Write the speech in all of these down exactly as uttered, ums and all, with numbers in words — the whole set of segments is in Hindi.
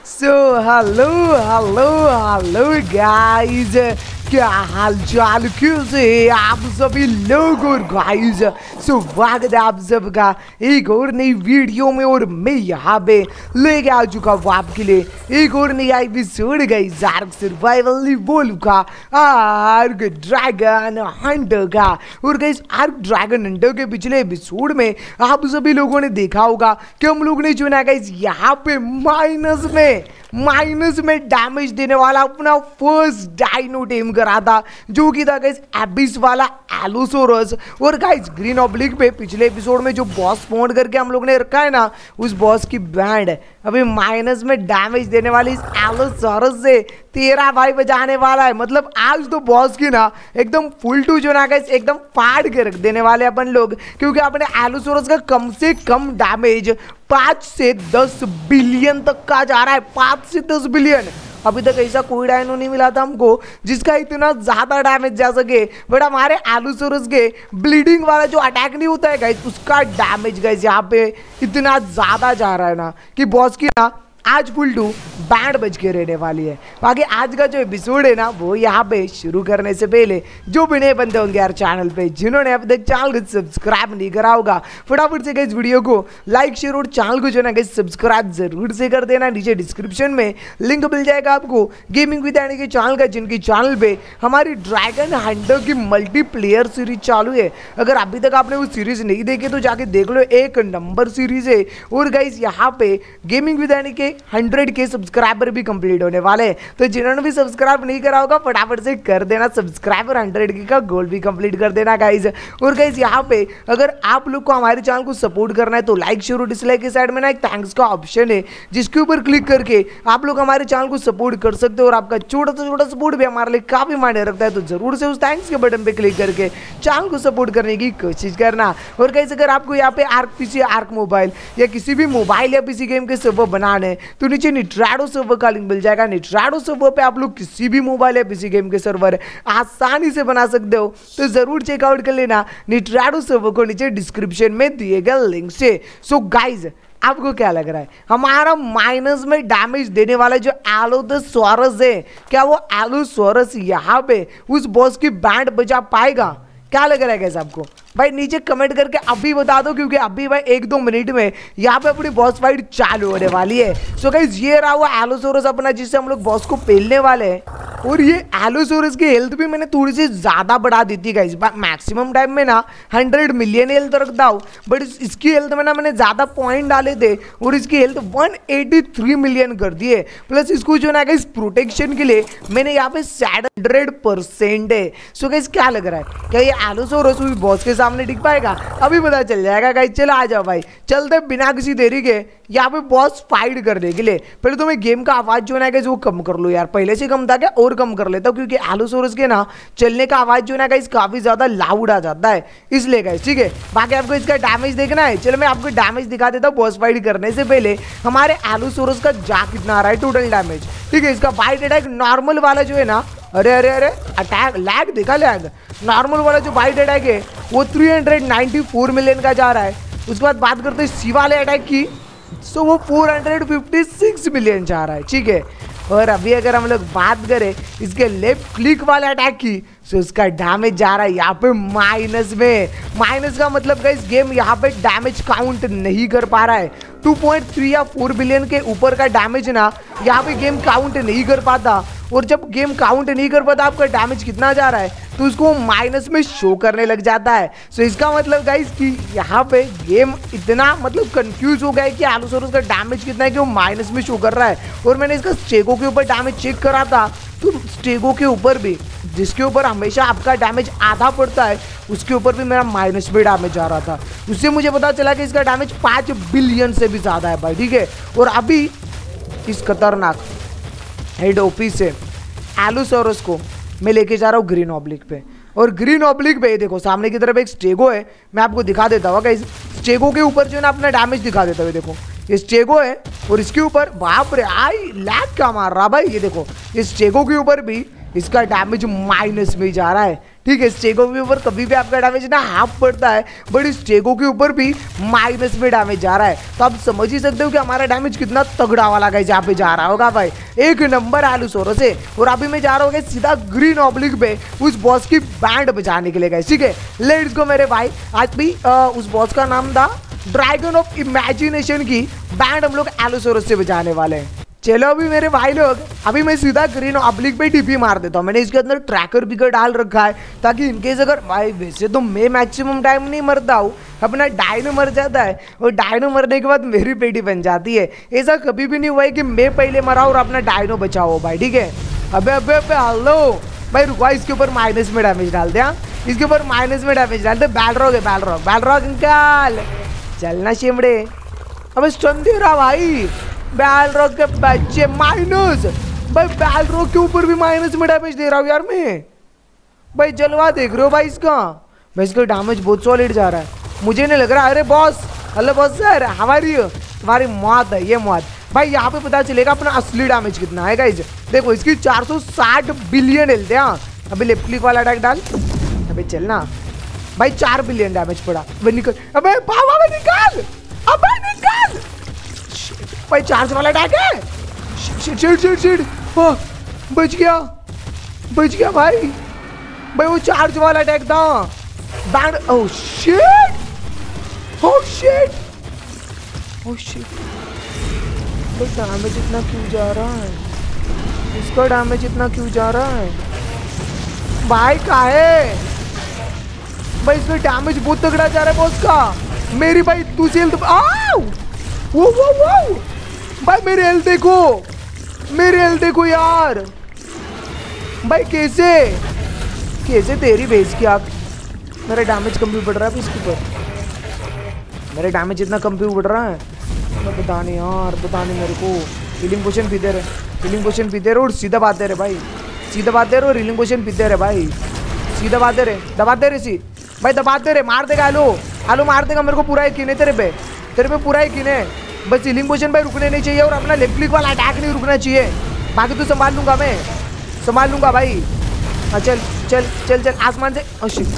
सो हेलो हेलो हेलो गाइस, क्या हाल चाल, कैसे आप सभी लोग। और गाइस स्वागत है आप सबका एक और नई वीडियो में। और मैं यहाँ पे लेके आ चुका हूँ आपके लिए एक और नई episode guys Ark survival evolve का, आर्क ड्रैगन हंटर का। और गाइस आर्क ड्रैगन हंटर के पिछले एपिसोड में आप सभी लोगों ने देखा होगा कि हम लोग ने जो ना गाइस यहाँ पे माइनस में माइनस में डैमेज देने वाला अपना फर्स्ट डायनो टेम करा था, जो कि था गाइस एबिस वाला एलोसोरस। और गाइस ग्रीन ऑब्लिक पे पिछले एपिसोड में जो बॉस स्पॉन करके हम लोग ने रखा है ना, उस बॉस की बैंड अभी माइनस में डैमेज देने वाली इस एलोसोरस से तेरा भाई बजाने वाला है। मतलब आज तो बॉस की ना एकदम फुल टू जो ना गाइस एकदम फाड़ के रख देने वाले अपन लोग, क्योंकि अपने एलोसोरस का कम से कम डैमेज पाँच से दस बिलियन तक का जा रहा है। पाँच से दस बिलियन। अभी तक ऐसा कोई डायनो नहीं मिला था हमको जिसका इतना ज्यादा डैमेज जा सके, बट हमारे एलोसोरस के ब्लीडिंग वाला जो अटैक नहीं होता है गाइस, उसका डैमेज गाइस यहाँ पे इतना ज्यादा जा रहा है ना कि बॉस की ना आज फुल टू बैंड बज के रहने वाली है। बाकी आज का जो एपिसोड है ना, वो यहाँ पे शुरू करने से पहले जो भी नए बंदे होंगे यार चैनल पे, जिन्होंने अब तक चैनल को सब्सक्राइब नहीं करा होगा, फटाफट से इस वीडियो को लाइक शेयर और चैनल को जो ना सब्सक्राइब जरूर से कर देना। नीचे डिस्क्रिप्शन में लिंक मिल जाएगा आपको गेमिंग विद एनी के चैनल का, जिनकी चैनल पे हमारी ड्रैगन हंटर की मल्टीप्लेयर सीरीज चालू है। अगर अभी तक आपने वो सीरीज नहीं देखी तो जाके देख लो, एक नंबर सीरीज है। और गाइस यहाँ पे गेमिंग विद एनी के हंड्रेड के सब्सक्राइबर भी कंप्लीट होने वाले हैं, तो जिन्होंने भी सब्सक्राइब नहीं करा होगा फटाफट से कर देना सब्सक्राइब और हंड्रेड के का गोल भी कंप्लीट कर देना गाइज। और गाइज यहाँ पे अगर आप लोग को हमारे चैनल को सपोर्ट करना है तो लाइक शेयर और डिसलाइक के साइड में ना एक थैंक्स का ऑप्शन है, जिसके ऊपर क्लिक करके आप लोग हमारे चैनल को सपोर्ट कर सकते हो। और आपका छोटा सा छोटा सपोर्ट भी हमारे लिए काफी मायने रखता है, तो जरूर से उस थैंक्स के बटन पे क्लिक करके चैनल को सपोर्ट करने की कोशिश करना। और गाइज अगर आपको यहाँ पे आर्क पीसी, आर्क मोबाइल या किसी भी मोबाइल या पीसी गेम के सर्वर बनाने तो नीचे निट्राडो सर्वर का लिंक मिल जाएगा। निट्राडो सर्वर पे आप लोग किसी भी मोबाइल या पीसी गेम के सर्वर आसानी से बना सकते हो, तो जरूर चेकआउट कर लेना निट्राडो सर्वर को नीचे डिस्क्रिप्शन में दिए गए लिंक से। सो गाइज आपको क्या लग रहा है, हमारा माइनस में डैमेज देने वाला जो एलोसोरस है, क्या वो एलोसोरस यहाँ पे उस बॉस की बैंड बजा पाएगा? क्या लग रहा है कैसे आपको भाई? नीचे कमेंट करके अभी बता दो, क्योंकि अभी भाई एक दो मिनट में यहाँ पे अपनी बॉस फाइट चालू होने वाली है। सो गाइस ये रहा हुआ एलोसोरस अपना, जिससे हम लोग बॉस को पेलने वाले हैं। और ये एलोसोरस की हेल्थ भी मैंने थोड़ी सी ज्यादा बढ़ा दी थी गाइस। मैक्सिमम टाइम में ना हंड्रेड मिलियन हेल्थ रखता हूँ, बट इसकी हेल्थ में ना मैंने ज्यादा पॉइंट डाले थे और इसकी health one eighty three million कर दिए। प्लस इसको जो ना गाइस प्रोटेक्शन के लिए मैंने यहाँ पे हंड्रेड परसेंट है। सो गाइस क्या लग रहा है, क्या ये एलोसोरस भी बॉस के सामने टिक पाएगा? अभी पता चल जाएगा गाइस। चलो आ जाओ भाई, चलते बिना किसी देरी के यहाँ पे बॉस फाइट करने के लिए। पहले तो मैं गेम का आवाज जो है वो कम कर लो यार, पहले से कम था क्या, और कम कर लेता हूँ, क्योंकि एलोसोरस के ना चलने का आवाज जो है गाइस काफी ज्यादा लाउड आ जाता है, इसलिए गाइस ठीक है। बाकी आपको इसका डैमेज देखना है, चलो मैं आपको डैमेज दिखा देता हूँ बॉस फाइट करने से पहले। हमारे एलोसोरस का जा कितना आ रहा है टोटल डैमेज, ठीक है। इसका बाइट अटैक नॉर्मल वाला जो है ना, अरे अरे अरे अटैक लैग देखा, लैग नॉर्मल वाला जो बाइट अटैक है वो थ्री नाइंटी फोर मिलियन का जा रहा है। उसके बाद बात करते हैं सी वाले अटैक की, सो वो फोर फिफ्टी सिक्स मिलियन जा रहा है, ठीक है। और अभी अगर हम लोग बात करें इसके लेफ्ट क्लिक वाले अटैक की, सो उसका डैमेज जा रहा है यहाँ पे माइनस में। माइनस का मतलब गाइस गेम यहाँ पे डैमेज काउंट नहीं कर पा रहा है। टू पॉइंट थ्री या फोर बिलियन के ऊपर का डैमेज ना यहाँ पे गेम काउंट नहीं कर पाता, और जब गेम काउंट नहीं कर पाता आपका डैमेज कितना जा रहा है तो उसको माइनस में शो करने लग जाता है। सो इसका मतलब गाइस कि यहाँ पे गेम इतना मतलब कंफ्यूज हो गया है कि एलोसोरस का डैमेज कितना है कि वो माइनस में शो कर रहा है। और मैंने इसका स्टेगो के ऊपर डैमेज चेक करा था, तो स्टेगो के ऊपर भी, जिसके ऊपर हमेशा आपका डैमेज आधा पड़ता है, उसके ऊपर भी मेरा माइनस में डैमेज आ रहा था। उससे मुझे पता चला कि इसका डैमेज पाँच बिलियन से भी ज़्यादा है भाई, ठीक है। और अभी इस खतरनाक हेड ओपी से एलोसोरस को मैं लेके जा रहा हूँ ग्रीन ऑब्लिक पे। और ग्रीन ऑब्लिक पे देखो सामने की तरफ एक स्टेगो है, मैं आपको दिखा देता हूँ गाइस। स्टेगो के ऊपर जो है ना अपना डैमेज दिखा देता हूँ, देखो ये स्टेगो है और इसके ऊपर बाप रे आई लैग क्या मार रहा भाई, ये देखो इस स्टेगो के ऊपर भी इसका डैमेज माइनस में जा रहा है, ठीक है। स्टेगो के ऊपर कभी भी आपका डैमेज ना हाफ पड़ता है, बट इस स्टेगो के ऊपर भी माइनस में डैमेज जा रहा है। तो आप समझ ही सकते हो कि हमारा डैमेज कितना तगड़ा वाला गाइस यहाँ पे जा रहा होगा भाई, एक नंबर एलुसोरस से। और अभी मैं जा रहा हूँ सीधा ग्रीन ऑब्लिक पे उस बॉस की बैंड बजाने के लिए गाइस, ठीक है। लेट्स गो मेरे भाई। आज भी आ, उस बॉस का नाम था ड्रैगन ऑफ इमेजिनेशन की बैंड हम लोग एलुसोरस से बजाने वाले हैं। चलो अभी मेरे भाई लोग, अभी मैं सीधा ग्रीन ऑब्लिक पे टीपी मार देता हूँ। मैंने इसके अंदर ट्रैकर भी डाल रखा है ताकि इनकेस अगर भाई, वैसे तो मैं मैक्सिमम टाइम नहीं मरता हूँ, अपना डायनो मर जाता है और डायनो मरने के बाद मेरी पेटी बन जाती है। ऐसा कभी भी नहीं हुआ है कि मैं पहले मरा और अपना डायनो बचाओ भाई, ठीक है। अबे अबे अबे हेलो भाई, रुको इसके ऊपर माइनस में डैमेज डाल दे, इसके ऊपर माइनस में डैमेज डाल दे। बैल रॉक है, बैल रॉक, बैल रॉक निकाल, चलना शिमड़े। अबे सुन दे रहा भाई, बैल रॉक के बच्चे माइनस भाई, बैल रॉक के ऊपर भी माइनस में डैमेज दे रहा हूँ यार मैं भाई। जलवा देख रहे हो भाई इसका, भाई इसका डैमेज बहुत सॉलिड जा रहा है, मुझे नहीं लग रहा। अरे बॉस, हेलो बॉस सर, हमारी तुम्हारी मौत है ये मौत भाई। यहाँ पे पता चलेगा अपना असली डैमेज कितना है गाइज। देखो इसकी चार सौ साठ बिलियन हेल्थ है। अभी लेफ्ट क्लिक वाला अटैक डाल, अबे चलना भाई, चार बिलियन डैमेज पड़ा। अबे निकल, अबे पावा में निकाल, अबे निकाल भाई, चार्ज वाला अटैक है। शिट शिट शिट शिट, बच गया बच गया भाई। भाई वो चार्ज वाला अटैक था बैंड। Oh shit, oh shit, oh shit. भाई डैमेज इतना क्यों जा रहा है, इसका डैमेज इतना क्यों जा रहा है भाई? काहे भाई, इसका डैमेज बहुत तगड़ा जा रहा है बॉस का। मेरी भाई तू से हेल्थ, आओ वो वो वो भाई, मेरे हेल्थ देखो, मेरे हेल्थ देखो यार भाई, कैसे कैसे तेरी बेस की आग। मेरा डैमेज कम भी बढ़ रहा है इसके ऊपर, मेरा डैमेज इतना कम भी बढ़ रहा है। पता नहीं यार, पता नहीं मेरे को। हीलिंग पोशन पीते रहे, हीलिंग पोशन पीते रहे और सीधा बात दे रहे भाई, सीधा बात दे रहे और हीलिंग पोशन पीते रहे भाई, सीधा बात दे रहे, दबा दे रहे सी भाई, दबा दे रहे, मार देगा। आलू आलू मार देगा, मेरे को पूरा यकीन है तेरे पे, तेरे पे पूरा यकीन है। बस हीलिंग पोशन भाई रुकने नहीं चाहिए और अपना लेफ्ट क्लिक वाला अटैक नहीं रुकना चाहिए। बाकी तो संभाल लूंगा मैं, संभाल लूंगा भाई। हाँ चल चल चल चल, आसमान से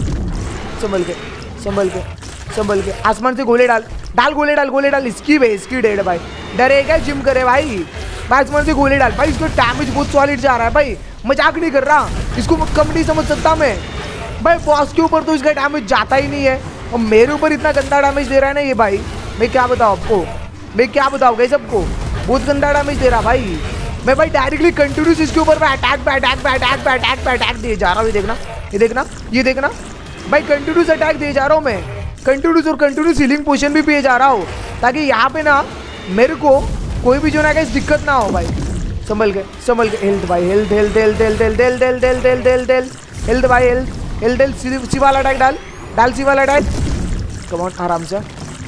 संभल के संभल के संभल के, आसमान से गोले डाल डाल गोले डाल गोले डाल। इसकी भाई, इसकी डेड भाई, डरेगा जिम करे भाई, आसमान से गोले डाल भाई। इसको डैमेज बहुत सॉलिड जा रहा है भाई, मजाक नहीं कर रहा, इसको कम नहीं समझ सकता मैं भाई। बॉस के ऊपर तो इसका डैमेज जाता ही नहीं है और मेरे ऊपर इतना गंदा डैमेज दे रहा है ना ये भाई, मैं क्या बताऊँ आपको, मैं क्या बताऊँ गई सबको, बहुत गंदा डैमेज दे रहा भाई। मैं भाई डायरेक्टली कंटिन्यूस इसके ऊपर मैं अटैक पे अटैक पे अटैक पे अटैक पे अटैक दिए जा रहा हूँ। ये देखना ये देखना ये देखना भाई, कंटिन्यूस अटैक दिए जा रहा हूँ मैं, कंटिन्यूस और कंटिन्यूस हीलिंग पोशन भी पिए जा रहा हूँ ताकि यहाँ पे ना मेरे को कोई भी जो ना कैसे दिक्कत ना हो भाई। संभल के संभल के, हेल्थ भाई, health health health health health health health health health health health health भाई, हेल्थ हेल्थ हेल्थ। सी वाला अटैक डाल डाल, सी वाला अटैक, कम ऑन, आराम से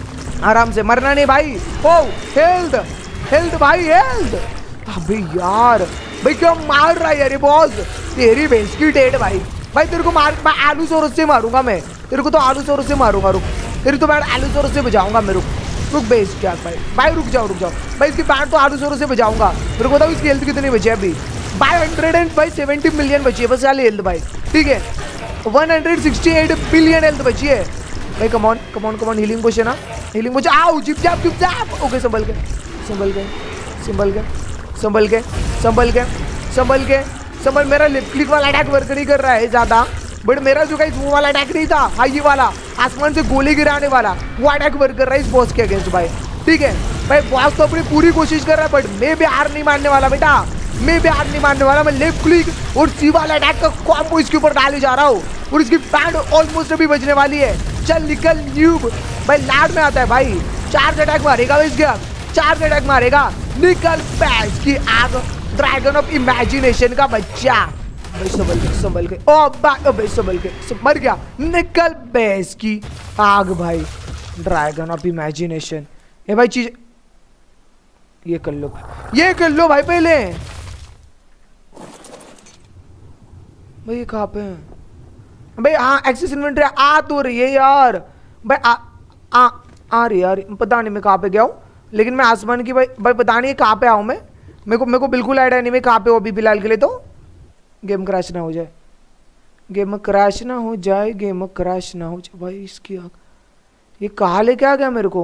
आराम से, मरना नहीं भाई। ओ हेल्थ हेल्थ भाई, हेल्थ। अबे यार भाई क्या मार रहा है यार ये बॉस, तेरी बेस की डेड भाई। भाई तेरे को मार, मैं एलुसोरस से मारूंगा, मैं तेरे को तो एलुसोरस से मारूंगा, रुक तेरी तो मैं एलुसोरस से बजाऊंगा मैं, रुक रुक बेस क्या भाई भाई, रुक जाओ रुक जाओ भाई, इसकी पैंट तो एलुसोरस से बजाऊंगा। तेरे को बताओ इसकी हेल्थ कितनी बची है अभी, भाई हंड्रेड एंड भाई सेवेंटी मिलियन बची है बस वाली हेल्थ भाई, ठीक है। One hundred sixty eight billion health बची है भाई। Come on come on come on, healing potion ना, हीलिंग पोशन, आओ जिप जाप जिप जाप। ओके संभल के संभल के संभल के संभल के संभल के संभल के संभल। मेरा लेफ्ट क्लिक वाला अटैक वर्क नहीं कर रहा है ज़्यादा, बट मेरा जो गाइस वो वाला अटैक नहीं था, हाई वाला आसमान से गोली गिराने वाला, वो अटैक वर्क कर रहा है इस बॉस के अगेंस्ट भाई, ठीक है भाई। बॉस तो अपनी पूरी कोशिश कर रहा है, बट मैं भी हार नहीं मानने वाला बेटा, मैं भी हार नहीं मानने वाला। मैं लेफ्ट क्लिक और सी वाला अटैक का कॉम्बो इसके ऊपर डाले जा रहा हूँ और इसकी पैंट ऑलमोस्ट अभी बजने वाली है। चल निकल न्यूब भाई, लाड में आता है भाई, चार्ज अटैक मारेगा भाई इसके, चार्ज अटैक मारेगा, निकल पैस की आग, ड्रैगन ऑफ इमेजिनेशन का बच्चा भाई। संभल के संभल के, ओ भाई संभल के, मर गया, निकल बेस की आग भाई, ड्रैगन ऑफ इमेजिनेशन। ये भाई चीज ये कर लो, ये कर लो भाई पहले भाई। ये कहाँ पे है भाई? हाँ एक्सेस इन्वेंटरी आ तो रही है यार भाई, आ आ आ रही यार, पता नहीं मैं कहाँ पे गया हूँ, लेकिन मैं आसमान की भाई भाई पता नहीं कहाँ पे आऊँ मैं, मेरे को मेरे को बिल्कुल आइडिया नहीं मैं कहाँ पे हूँ अभी फिलहाल के लिए। तो गेम क्रैश ना हो जाए, गेम क्रैश ना हो जाए, गेम क्रैश ना हो जाए। भाई इसकी आग, ये कहाँ लेके आ गया मेरे को?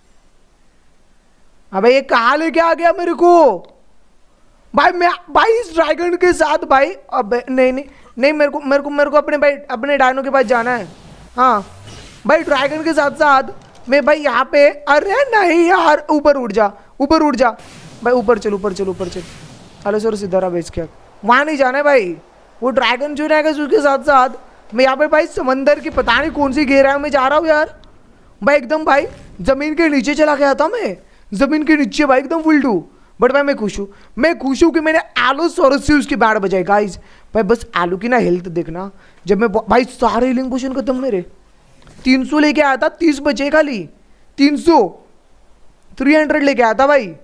अबे ये कहाँ लेके आ गया मेरे को? भाई मैं भाई इस ड्रैगन के साथ भाई, अबे नहीं नहीं नहीं, मेरे को मेरे को मेरे को अपने भाई अपने डायनो के पास जाना है। हाँ भाई ड्रैगन के साथ साथ मैं भाई यहाँ पे, अरे नहीं यार, ऊपर उड़ जा, ऊपर उड़ जा भाई, ऊपर चल ऊपर चल ऊपर चल। अरे सर सीधा रहा बेच के, वहाँ नहीं जाना है भाई। वो ड्रैगन जो रहेगा उसके साथ साथ मैं यहाँ पे भाई समंदर की पता नहीं कौन सी घेरा है, मैं जा रहा हूँ यार भाई, एकदम भाई जमीन के नीचे चला गया था मैं, जमीन के नीचे भाई एकदम उल्टू। बट भाई मैं खुश हूँ, मैं खुश हूँ कि मैंने एलोसोरस से उसकी बैंड बजाई गाइस। भाई बस आलू की ना हेल्थ देखना, जब मैं भाई सारे हीलिंग पोशन खत्म मेरे, तीन सौ लेके आया था, तीस बचे खाली, तीन सौ थ्री हंड्रेड लेके आया था भाई,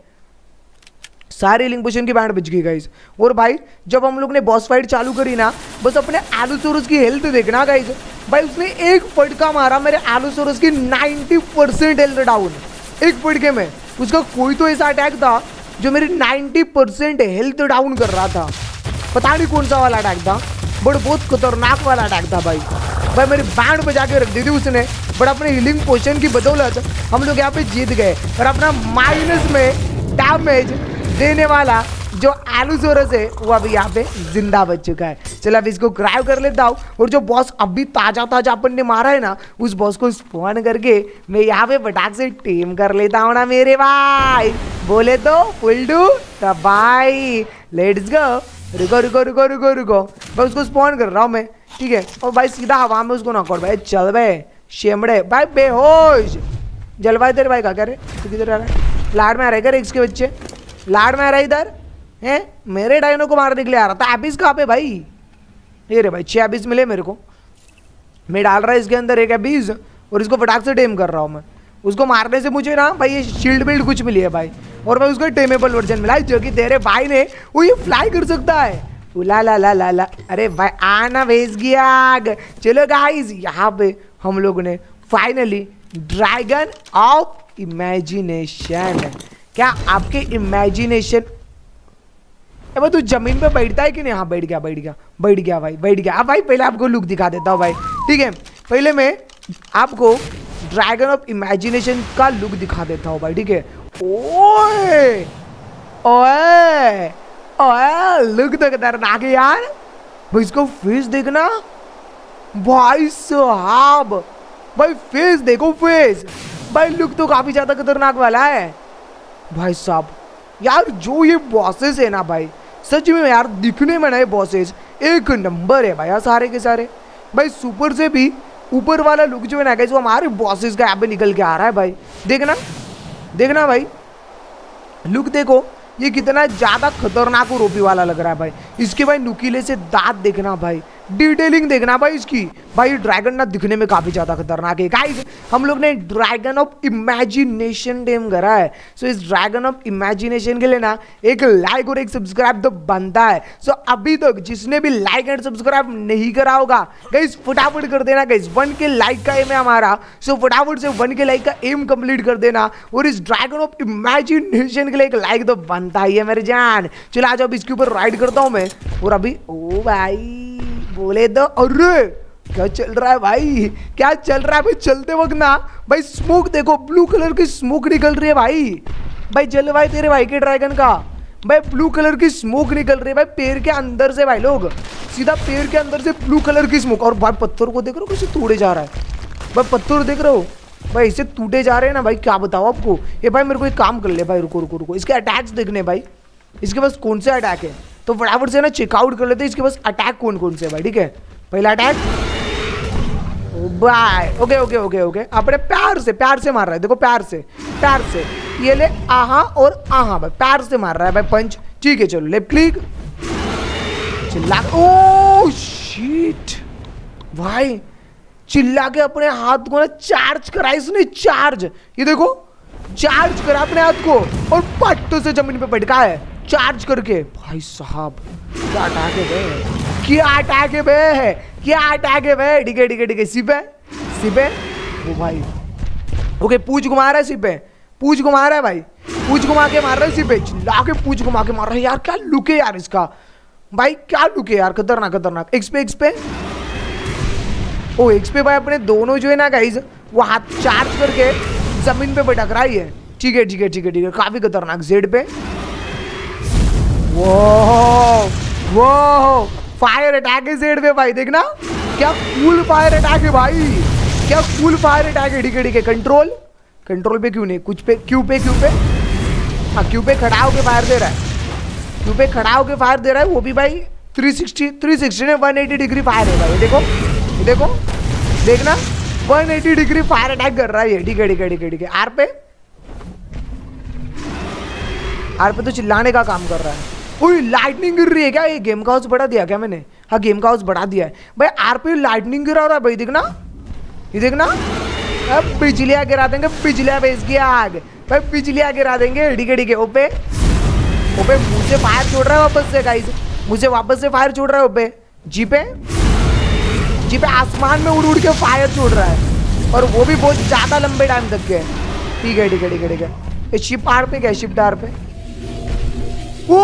सारे हीलिंग पोशन की बैंड बच गई गाइस। और भाई जब हम लोग ने बॉस फाइट चालू करी ना, बस अपने एलोसोरस की हेल्थ देखना गाइस, भाई उसने एक फटका मारा मेरे एलोसोरस की नाइन्टी परसेंट हेल्थ डाउन, एक फटके में। उसका कोई तो ऐसा अटैक था जो मेरी नाइन्टी परसेंट हेल्थ डाउन कर रहा था, पता नहीं कौन सा वाला अटैक था, बट बहुत खतरनाक वाला अटैक था भाई। भाई मेरी बैंड बजा के रख दी थी उसने, बट अपने हीलिंग पोशन की बदौलत हम लोग यहाँ पे जीत गए। और अपना माइनस में डैमेज देने वाला जो एलोसोरस है वो अभी यहाँ पे जिंदा बच चुका है। चलो अब इसको ग्राइव कर लेता हूँ, और जो बॉस अभी ताजा ताजा अपन ने मारा है ना, उस बॉस को स्पॉन करके मैं यहाँ पे फटाक से टीम कर लेता हूँ ना मेरे भाई। बोले तो फुल डू तो भाई लेट्स गो। रुको रुको रुको रुको रुको भाई, उसको स्पॉन कर रहा हूँ मैं, ठीक है। और भाई सीधा हवा में उसको नॉकआउट। भाई चल भाई शेमड़े भाई बेहोश जलवाई तेरे भाई का क्या रे, तू किधर आ रहा है? लाड में आ रहा है इसके बच्चे, लाड में आ रहा है इधर हैं, मेरे डायनो को मारने के लिए आ रहा था। एबिस कहाँ पे भाई? ये रे भाई छह एबिस मिले मेरे को, मैं डाल रहा है इसके अंदर एक एबिस, और इसको फटाक से टेम कर रहा हूँ मैं। उसको मारने से मुझे ना भाई ये शील्ड बिल्ड कुछ मिली है भाई, और भाई उसको टेमेबल वर्जन मिला है, जो कि तेरे भाई ने वो ये फ्लाई कर सकता है। ला ला ला ला ला, अरे भाई आना भेज गया आग। चलो गाइस यहाँ पे हम लोग ने फाइनली ड्रैगन ऑफ इमेजिनेशन, क्या आपके इमेजिनेशन, अब तू जमीन पे बैठता है कि नहीं? हाँ बैठ गया बैठ गया बैठ गया भाई बैठ गया। अब भाई पहले आपको लुक दिखा देता हूँ भाई, ठीक है। पहले मैं आपको ड्रैगन ऑफ इमेजिनेशन का लुक दिखा देता हूँ भाई, ठीक है। ओए ओए ओए लुक तो खतरनाक है यार भाई, इसको फेस देखना भाई साहब, भाई फेस देखो फेस भाई, लुक तो काफी ज्यादा खतरनाक वाला है भाई साहब। यार जो ये बॉसेस है ना भाई, सच में यार दिखने में ना ये बॉसेस एक नंबर है भाई यार, सारे के सारे भाई। सुपर से भी ऊपर वाला लुक जो है ना गाइस, वो हमारे बॉसेस का यहाँ पे निकल के आ रहा है भाई। देखना देखना भाई, लुक देखो ये कितना ज्यादा खतरनाक और ओपी वाला लग रहा है भाई। इसके भाई नुकीले से दांत देखना भाई, डिटेलिंग देखना भाई इसकी। भाई ड्रैगन ना दिखने में काफी ज्यादा खतरनाक है गाइस। हम लोग ने ड्रैगन ऑफ इमेजिनेशन टेम करा है, सो इस ड्रैगन ऑफ इमेजिनेशन के लिए ना एक लाइक और एक सब्सक्राइब तो बनता है। सो अभी तक जिसने भी लाइक एंड सब्सक्राइब नहीं करा होगा गाइस फटाफट कर देना गाइस, वन के लाइक का एम है हमारा, सो फटाफट से वन के लाइक का एम कंप्लीट कर देना, और इस ड्रैगन ऑफ इमेजिनेशन के लिए एक लाइक तो बनता ही है मेरे जान। चलो आज अब इसके ऊपर राइड करता हूं मैं, और अभी ओ भाई बोले तो, अरे क्या चल रहा है भाई, क्या चल रहा है भाई। चलते वक्त ना भाई स्मोक देखो, ब्लू कलर की स्मोक निकल रही है भाई। भाई जल भाई तेरे भाई के ड्रैगन का भाई ब्लू कलर की स्मोक निकल रही है भाई, पेड़ के अंदर से भाई, लोग सीधा पेड़ के अंदर से ब्लू कलर की स्मोक। और भाई पत्थर को देख रहे हो कैसे टूटे जा रहा है भाई, पत्थर देख रहे हो भाई इसे टूटे जा रहे हैं ना भाई, क्या बताओ आपको। ये भाई मेरे को एक काम कर ले भाई, रुको रुको रुको, इसके अटैक्स देखने भाई, इसके पास कौन से अटैक है, तो फटाफट से ना चेकआउट कर लेते हैं इसके पास अटैक कौन कौन से है भाई, ठीक है। पहला attack bye, okay okay okay okay, अपने प्यार से प्यार से मार रहा है, देखो प्यार से प्यार से, ये ले आहा और आहा भाई, प्यार से मार रहा है भाई पंच, ठीक है। चलो लेफ्ट क्लिक, चिल्ला, ओ शिट भाई, चिल्ला के अपने हाथ को ना चार्ज करा इसने, चार्ज, ये देखो चार्ज करा अपने हाथ को, और पट्टों से जमीन पे पटका है चार्ज करके। भाई साहब क्या अटैक है बे, क्या अटैक है बे, क्या अटैक है बे, ठीक है ठीक है ठीक है। सिपे सिपे वो भाई, ओके पूछ घुमा रहा है सिपे, पूछ घुमा रहा है भाई, पूछ घुमा के मार रहा है सिपे, चिल्ला के पूछ घुमा के मार रहा है यार, क्या लुक है यार इसका भाई, क्या लुक है यार, खतरनाक खतरनाक। एक्स पे एक्स पे ओ एक्स पे भाई अपने दोनों जो है ना गाइस वो हाथ चार्ज करके जमीन पे पटक रहा है। ठीक है ठीक है ठीक है ठीक है, काफी खतरनाक। जेड पे वो वो फायर अटैक है जेड पे भाई, देखना क्या कूल फायर अटैक है भाई, क्या कूल फायर अटैक है। ठीक है ठीक है, कंट्रोल कंट्रोल पे क्यों नहीं, कुछ पे क्यू पे क्यू पे हाँ क्यू पे खड़ा होके फायर दे रहा है, क्यू पे खड़ा होके फायर दे रहा है वो भी भाई थ्री सिक्सटी थ्री सिक्सटी ने वन एटी डिग्री फायर है भाई। देखो देखो देखना one eighty degree fire attack कर रहा है। ठीक है ठीक है ठीक है ठीक है। आर पे आर पे तो चिल्लाने का काम कर रहा है। ओए लाइटनिंग गिर रही है क्या, ये गेम का हाउस बढ़ा दिया क्या मैंने? हाँ गेम का हाउस बढ़ा दिया है भाई। आर पे लाइटनिंग गिरा रहा है भाई, देखना ये देखना। अब बिजलियां गिरा देंगे, बिजलियां बेच की आग भाई, बिजलियां गिरा देंगे। ठीक है ठीक है। ओपे ओपे मुझे फायर छोड़ रहा है वापस से गाइस, मुझे वापस से फायर छोड़ रहा है ओपे। जी पे जी पे आसमान में उड़ उड़ के फायर छोड़ रहा है और वो भी बहुत ज्यादा लंबे टाइम तक के। ठीक है ठीक है ठीक है ठीक है। शिप आर पे क्या, शिप आर पे वो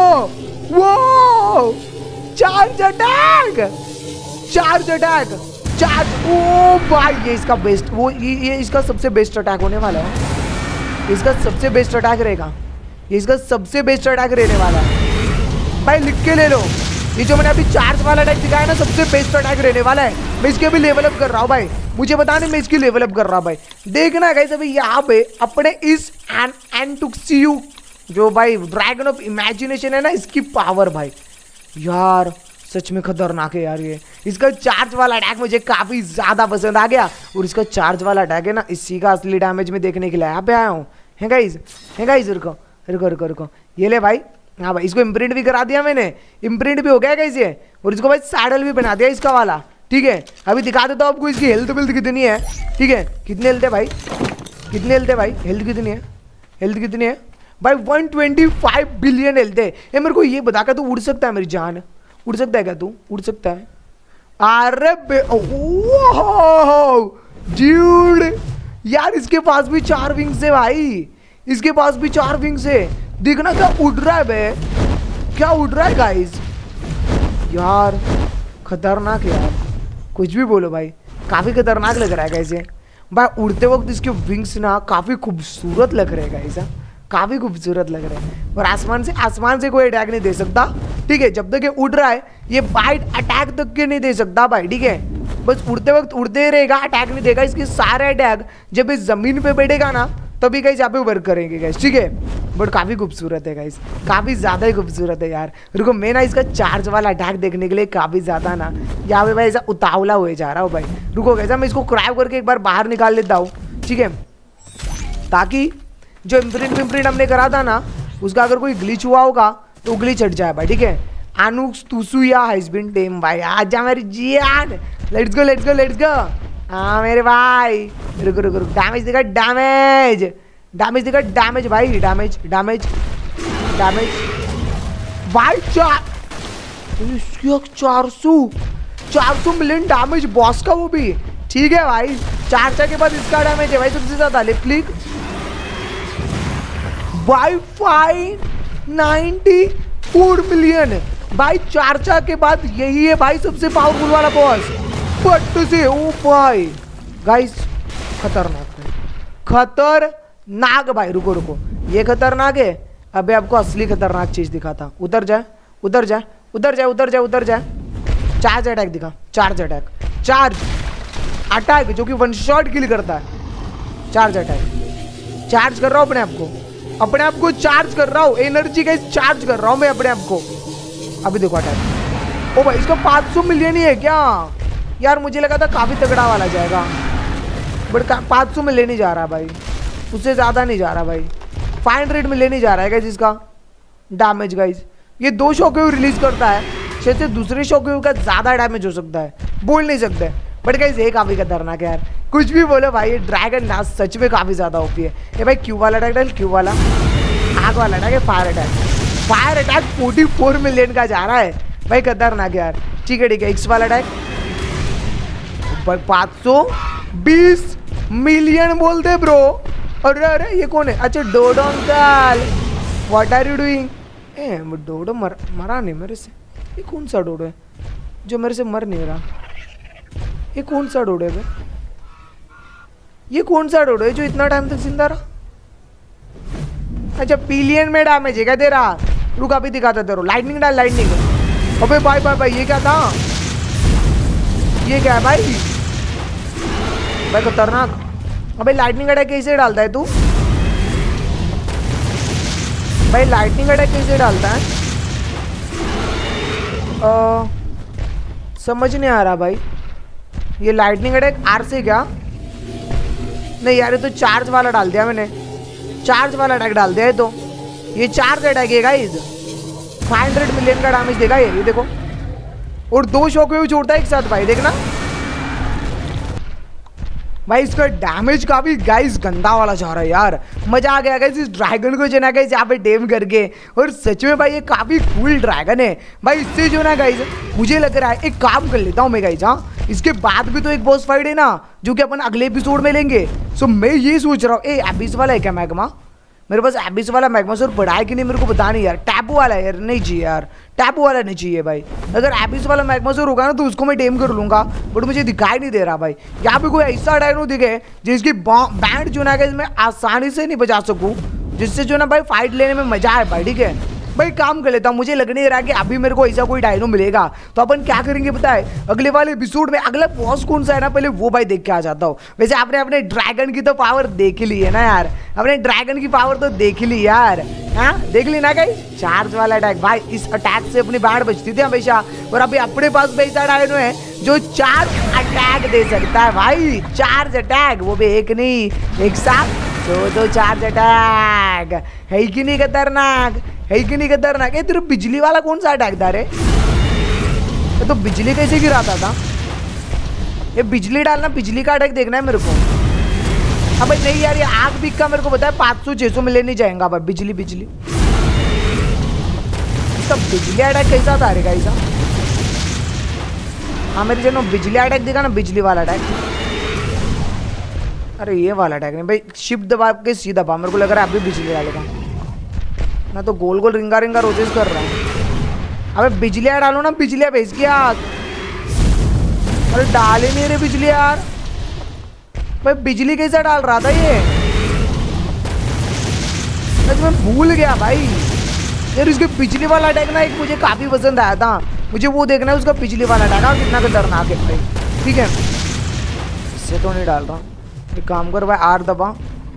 वो charge attack charge attack charge. ओ भाई ये इसका बेस्ट, वो ये, ये इसका सबसे बेस्ट अटैक होने वाला है, इसका सबसे बेस्ट अटैक रहेगा, ये इसका सबसे बेस्ट अटैक रहने वाला है भाई। लिख के ले लो, ये जो मैंने अभी चार्ज वाला अटैक दिखाया ना सबसे बेस्ट अटैक रहने वाला है। मैं इसके अभी लेवल अप कर रहा हूँ भाई, मुझे पता नहीं मैं इसकी लेवल अप कर रहा हूँ भाई। देखना गाइस अभी यहाँ पे अपने इस एन एंटुक्सियू जो भाई ड्रैगन ऑफ इमेजिनेशन है ना, इसकी पावर भाई यार सच में खतरनाक है यार। ये इसका चार्ज वाला अटैक मुझे काफी ज्यादा पसंद आ गया और इसका चार्ज वाला अटैक है ना इसी का असली डैमेज में देखने के लिए यहाँ पे आया हूँ। है गाइस है गाइस, रुको रुको रुको रुको, ये ले भाई। हाँ भाई इसको इम्प्रिंट भी करा दिया मैंने, इम्प्रिंट भी हो गया गाइस ये, और इसको भाई सैडल भी बना दिया इसका वाला। ठीक है अभी दिखा देता हूँ आपको इसकी हेल्थ बिल्थ कितनी है। ठीक है कितने हेल्थ है भाई, कितने हेल्थ है भाई, हेल्थ कितनी है, हेल्थ कितनी है भाई one twenty five billion health है। ये मेरे को ये बता कर तू उड़ सकता है मेरी जान, उड़ सकता है क्या तू, उड़ सकता है? अरे बे ड्यूड यार इसके पास भी चार विंग्स है भाई, इसके पास भी चार विंग्स है। देखना क्या उड़ रहा है बे, क्या उड़ रहा है गाइस यार, खतरनाक है यार, कुछ भी बोलो भाई, काफी खतरनाक लग रहा है गाइस ये भाई। उड़ते वक्त इसके विंग्स ना काफी खूबसूरत लग रहे हैं गाइस, काफी खूबसूरत लग रहे हैं। और आसमान से आसमान से कोई अटैक नहीं दे सकता। ठीक है जब तक ये उड़ रहा है ये बाइट अटैक तक के नहीं दे सकता भाई। ठीक है बस उड़ते वक्त उड़ते ही रहेगा, अटैक नहीं देगा। इसके सारे अटैक जब इस जमीन पे बैठेगा ना तभी गाइस यहाँ पे वर्क करेंगे गाइस। ठीक है बट काफी खूबसूरत है गाइस, काफी ज्यादा ही खूबसूरत है यार। रुको मैं ना इसका चार्ज वाला अटैक देखने के लिए काफी ज्यादा ना यहाँ पे भाई ऐसा उतावला हुए जा रहा हूँ भाई। रुको कैसा मैं इसको क्रैप करके एक बार बाहर निकाल लेता हूँ। ठीक है ताकि जो इम्प्रिंट विम्प्रिंट हमने करा था ना उसका अगर कोई ग्लिच हुआ होगा तो ग्लिच हट जाए भाई। ठीक है अनुक्स तुसुया हैज बीन टेम भाई, आजा मेरी जियान, let's go let's go let's go. हाँ मेरे भाई रुको रुको रुको, डैमेज दिखा, डैमेज डैमेज दिखा, डैमेज भाई, डैमेज डैमेज डैमेज भाई। चार चार सौ चार सौ मिलियन डैमेज बॉस का वो भी। ठीक है भाई चार चार के बाद इसका डैमेज है भाई सबसे ज्यादा। लेफ्ट क्लिक भाई फाइव नाइन्टी फोर मिलियन भाई, चार चार के बाद यही है भाई सबसे पावरफुल वाला बॉस पट से। ओ भाई गाइस खतरनाक है, खतरनाक भाई। रुको रुको ये खतरनाक है, अबे आपको असली खतरनाक चीज दिखा था। उधर जाए उधर जाए उधर जाए उधर जाए उधर जाए। चार्ज अटैक दिखा, चार्ज अटैक, चार्ज अटैक जो कि वन शॉट किल करता है। चार्ज अटैक, चार्ज कर रहा हूं अपने आप को, अपने आप को चार्ज कर रहा हूँ, एनर्जी का चार्ज कर रहा हूँ मैं अपने आप को। अभी देखो अटैक, ओ भाई इसका पाँच सौ मिलियन ही है क्या यार, मुझे लगा था काफी तगड़ा वाला जाएगा बट पाँच सौ में ले नहीं जा रहा भाई, उससे ज्यादा नहीं जा रहा भाई। फाइव हंड्रेड में ले नहीं जा रहा है गाइस इसका डैमेज। गाइस ये दो शॉकवेव रिलीज करता है, शायद से दूसरे शॉकवेव का ज्यादा डैमेज हो सकता है, बोल नहीं सकते बट गाइस ये काफी खतरनाक है यार। कुछ भी बोलो भाई ये ड्रैगन ना सच में काफी ज्यादा ओपी है। ये भाई क्यू वाला अटैक डाल, क्यू वाला आग वाला अटैक है, fire attack, fire attack forty four million का जा रहा है भाई, खतरनाक यार। ठीक है ठीक है एक्स वाला अटैक पाँच सौ बीस मिलियन बोलते ब्रो। अरे अरे ये कौन है, अच्छा dodo uncle what are you doing. ए डोडो मर मरा नहीं मेरे से, ये कौन सा डोडो है जो मेरे से मर नहीं रहा। ये कौन सा डोडो है? ये कौन सा डोडो है जो इतना टाइम तक जिंदा रहा? अच्छा पिलियन में डैमेज है क्या तेरा? रुक अभी दिखाता तेरे। लाइटनिंग डाल लाइटनिंग। अबे भाई भाई भाई ये क्या था? ये क्या है भाई? भाई खतरनाक। अबे लाइटनिंग अटैक कैसे डालता है तू? भाई लाइटनिंग अटैक कैसे डालता है? आ, समझ नहीं आ रहा भाई। ये लाइटनिंग अटैक आर से क्या? नहीं यार ये तो चार्ज वाला डाल दिया मैंने। चार्ज वाला अटैक डाल दिया है तो ये चार्ज अटैक है गाइस। फाइव हंड्रेड मिलियन का डैमेज देगा ये, ये देखो। और दो शॉक वेव छोड़ता है एक साथ भाई, देखना भाई। इसका डैमेज काफी गाइस गंदा वाला जा रहा है यार। मजा आ गया गाइस इस ड्रैगन को जो ना गाइस यहाँ पे टेम करके। और सच में भाई ये काफी कूल ड्रैगन है भाई। इससे जो ना गाइस मुझे लग रहा है एक काम कर लेता हूँ मैं गाइस। हाँ इसके बाद भी तो एक बॉस फाइट है ना जो कि अपन अगले एपिसोड में लेंगे। सो मैं ये सोच रहा हूँ ए एबिस वाला है क्या मैग्मा? मेरे पास एबिस वाला मैग्मासोर पड़ा है कि नहीं मेरे को पता नहीं यार। टैबू वाला है यार, नहीं चाहिए यार। टैबू वाला नहीं चाहिए भाई। अगर एबिस वाला मैग्मासोर होगा ना तो उसको मैं टेम कर लूंगा, बट मुझे दिखाई नहीं दे रहा भाई। यहाँ पे कोई ऐसा डायनो दिखे जिसकी बैंड जो ना मैं आसानी से नहीं बजा सकूँ, जिससे जो ना भाई फाइट लेने में मजा आए भाई। ठीक है भाई काम कर लेता हूँ। मुझे लग नहीं रहा कि अभी मेरे को ऐसा कोई डायनो मिलेगा। तो अपन क्या करेंगे पता है? अगले वाले एपिसोड में अगला बॉस कौन सा है ना पहले वो भाई देख के आ जाता हूँ। वैसे आपने अपने ड्रैगन की तो पावर देख ली है ना यार। अपने ड्रैगन की पावर तो देख ली यार। हाँ देख ली ना कहीं? चार्ज वाला अटैक भाई। इस अटैक से अपनी बैंड बचती थी हमेशा। और अभी अपने पास भी ऐसा डायनो है जो चार्ज अटैक दे सकता है भाई। चार्ज अटैक, वो भी एक नहीं एक साथ दो दो चार्ज अटैक। है कि नहीं खतरनाक? है कि नहीं खतरनाक? है तेरा बिजली वाला कौन सा अटैक था रे? तो बिजली कैसे गिराता था? ये बिजली डालना, बिजली का अटैक देखना है मेरे को। अब नहीं यार ये आग बिक का मेरे को पता है पाँच सौ छह सौ में लेने जाएगा भाई। बिजली बिजली इसका बिजली अटैक कैसा था रे कैसा? हाँ मेरी जनो बिजली अटैक देखा ना, बिजली वाला अटैक। अरे ये वाला अटैक नहीं भाई। शिफ्ट दबा के सीधा दबा। मेरे को लग रहा है अभी बिजली डालेगा ना, तो गोल गोल रिंगा रिंगा रोटेट कर रहा है। अबे बिजलियाँ डालो ना, बिजलियाँ भेज के यार। अरे डाल ही नहीं रे बिजली यार। भाई बिजली कैसा डाल रहा था ये? तो मैं भूल गया भाई यार। इसके बिजली वाला अटैक ना एक मुझे काफी पसंद आया था। मुझे वो देखना है उसका बिजली वाला अटैक और कितना खतरनाक है भाई। ठीक है इससे तो नहीं डाल रहा। एक काम कर भाई आर दबा।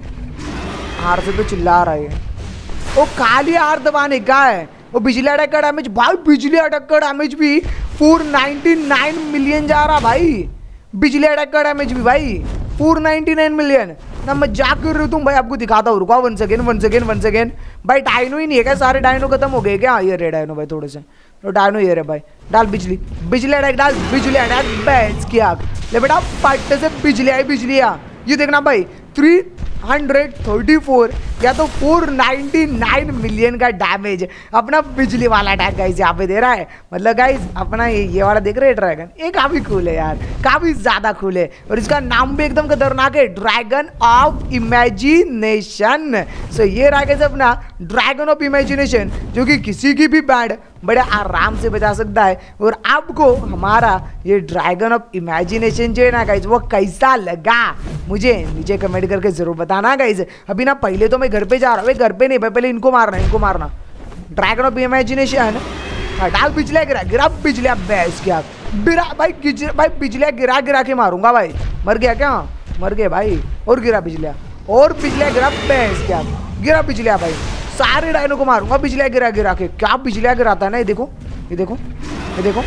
आर से तो चिल्ला रहा है। वो खाली आर दबाने का है। वो बिजली अटैक का डैमेज भाई, बिजली अटैक का डैमेज भी चार सौ निन्यानवे मिलियन जा रहा भाई। बिजली अटैक का डैमेज भी भाई चार सौ निन्यानवे मिलियन। ना मजाक कर रहे हो तुम भाई? आपको दिखाता हूँ, रुको one second one second one second. भाई डायनो ही नहीं है क्या? सारे डायनो खत्म हो गए क्या? ये रे डायनो भाई थोड़े से तो डायनो ये रे भाई। डाल बिजली, बिजली अटैक डाल, बिजली अटैक बैच की आग ले बेटा। पट्टे से बिजली आई बिजली आ। ये देखना भाई थ्री हंड्रेड थर्टी फोर या तो फोर नाइन्टी नाइन मिलियन का डैमेज अपना बिजली वाला अटैक गाइस यहाँ पे दे रहा है। मतलब गाइस अपना ये ये वाला देख रहे हैं ड्रैगन, ये काफी कूल है यार, काफी ज्यादा कूल है। और इसका नाम भी एकदम खतरनाक है, ड्रैगन ऑफ इमेजिनेशन। सो ये रहा गाइस अपना ड्रैगन ऑफ इमेजिनेशन, जो कि किसी की भी बैंड बड़े आराम से बचा सकता है। और आपको हमारा ये ड्रैगन ऑफ इमेजिनेशन जो है ना गाइस वो कैसा लगा मुझे नीचे कमेंट करके जरूर बताना गाइस। अभी ना पहले तो मैं घर पे जा रहा हूँ, घर पे नहीं भाई, पहले इनको मारना इनको मारना। ड्रैगन ऑफ इमेजिनेशन डाल, बिजलियाँ गिरा गिरा बिजलियाँ बेस क्या बिरा भाई भाई बिजलियाँ गिरा गिरा के मारूंगा भाई। मर गया क्या? मर गए भाई। और गिरा बिजलियाँ और बिजलियाँ गिरा बेस क्या गिरा बिजलियाँ भाई। सारे डायनो को मारूंगा बिजलियाँ गिरा गिरा के। क्या बिजलियाँ गिराता है ना, ये देखो ये देखो ये देखो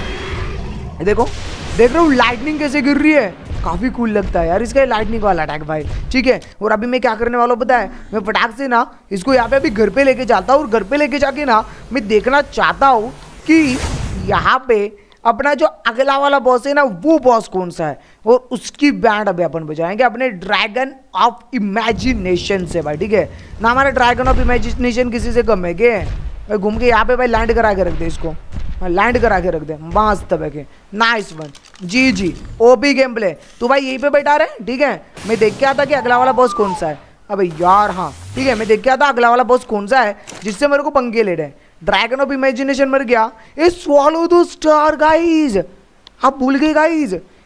ये देखो देख रहे हो लाइटनिंग कैसे गिर रही है। काफी कूल लगता है यार इसका लाइटनिंग वाला अटैक भाई। ठीक है और अभी मैं क्या करने वाला हूँ पता है? मैं फटाक से ना इसको यहाँ पे अभी घर पे लेके जाता हूँ और घर पे लेके जाके ना मैं देखना चाहता हूँ कि यहाँ पे अपना जो अगला वाला बॉस है ना वो बॉस कौन सा है और उसकी बैंड अभी अपन बजाएंगे अपने ड्रैगन ऑफ इमेजिनेशन से भाई। ठीक है ना, हमारा ड्रैगन ऑफ इमेजिनेशन किसी से कम है क्या? भाई घूम के यहाँ पे भाई लैंड करा के रख दे इसको, लैंड करा के रख दे मस्त तबके। Nice one G G OP game play. तू भाई यहीं पे बैठा रहे ठीक है। मैं देख के आता कि अगला वाला बॉस कौन सा है। अबे यार हाँ ठीक है मैं देख के आता अगला वाला बॉस कौन सा है जिससे मेरे को पंगे ले रहे। ड्रैगन ऑफ इमेजिनेशन मर गया। ए स्वॉलो द स्टार गाइज, आप भूल गए गाइज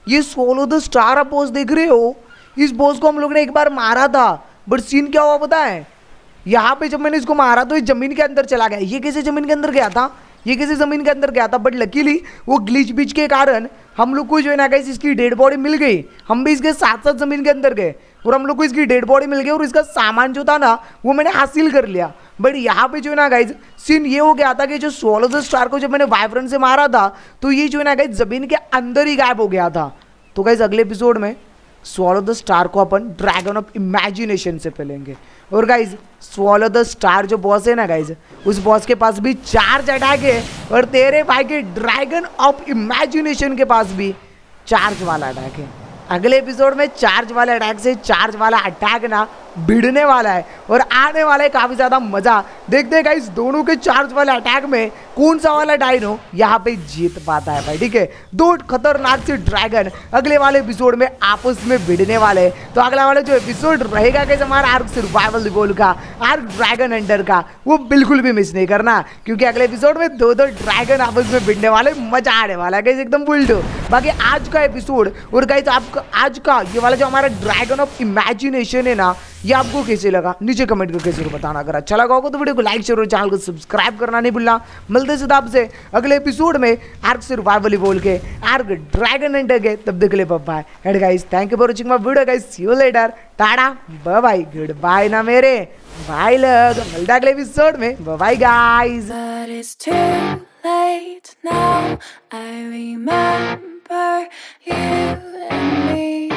ये स्वॉलो द स्टार आप बॉस देख रहे हो, इस बॉस को हम लोग ने एक बार मारा था, बट सीन क्या हुआ पता है, यहाँ पे जब मैंने इसको मारा तो ये जमीन के अंदर चला गया। ये कैसे जमीन के अंदर गया था, ये कैसे जमीन के अंदर गया था, बट लकीली वो ग्लिच बीच के कारण हम लोग को जो है ना गाइस इसकी डेड बॉडी मिल गई। हम भी इसके साथ साथ जमीन के अंदर गए और हम लोग को इसकी डेड बॉडी मिल गई और इसका सामान जो था ना वो मैंने हासिल कर लिया। बट यहाँ पे जो है ना गाइस सीन ये हो गया था कि जो स्वॉलो द स्टार को जब मैंने वाइब्रेंट से मारा था तो ये जो है ना गाइस जमीन के अंदर ही गायब हो गया था। तो गाइस अगले एपिसोड में स्वॉलो द स्टार को अपन ड्रैगन ऑफ इमेजिनेशन से पेलेंगे। और गाइज स्वॉलो द स्टार जो बॉस है ना गाइज, उस बॉस के पास भी चार्ज अटैक है और तेरे भाई के ड्रैगन ऑफ इमेजिनेशन के पास भी चार्ज वाला अटैक है। अगले एपिसोड में चार्ज वाले अटैक से चार्ज वाला अटैक ना भिड़ने वाला है और आने वाला है काफ़ी ज़्यादा मज़ा। देखते हैं गाइस दोनों के चार्ज वाले अटैक में कौन सा वाला डायनो यहाँ पे जीत पाता है भाई। ठीक है, दो खतरनाक से ड्रैगन अगले वाले एपिसोड में आपस में भिड़ने वाले। तो अगला वाला जो एपिसोड रहेगा गाइस हमारा आर्क सर्वाइवल गोल का, आर्क ड्रैगन हंटर का, वो बिल्कुल भी मिस नहीं करना, क्योंकि अगले एपिसोड में दो दो ड्रैगन आपस में भिड़ने वाले, मजा आने वाला है गाइस एकदम उल्टो। बाकी आज का एपिसोड और गाइस आपका आज का ये वाला जो हमारा ड्रैगन ऑफ इमेजिनेशन है ना, ये आपको कैसे लगा नीचे कमेंट करके जरूर बताना। अगर अच्छा लगा होगा तो वीडियो को लाइक शेयर और चैनल को सब्सक्राइब करना नहीं भूलना। मिलते हैं आपसे अगले एपिसोड में आर्क सर्वाइवल बोल के, आर्क ड्रैगन हंटर के। तब तक के लिए bye bye and guys thank you for watching my video guys, see you later, tata bye bye, good bye ना मेरे भाई लोग। मिलते हैं अगले एपिसोड में, bye bye guys. Late now, I remember you and me,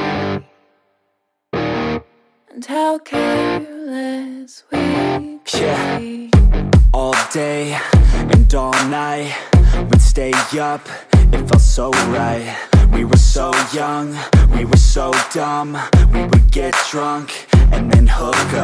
and how careless we could Yeah. be. All day and all night, we'd stay up, it felt so right. We were so young, we were so dumb, we would get drunk and then hook up.